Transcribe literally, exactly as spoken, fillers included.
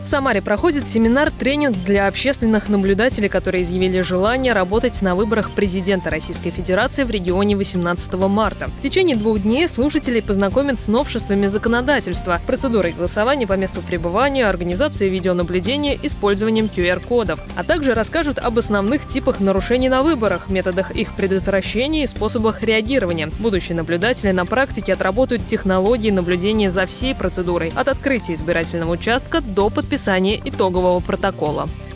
В Самаре проходит семинар-тренинг для общественных наблюдателей, которые изъявили желание работать на выборах президента Российской Федерации в регионе восемнадцатого марта. В течение двух дней слушателей познакомят с новшествами законодательства, процедурой голосования по месту пребывания, организацией видеонаблюдения, использованием ку эр кодов, а также расскажут об основных типах нарушений на выборах, методах их предотвращения и способах реагирования. Будущие наблюдатели на практике отработают технологии наблюдения за всей процедурой, от открытия избирательного участка до подписания итогового протокола.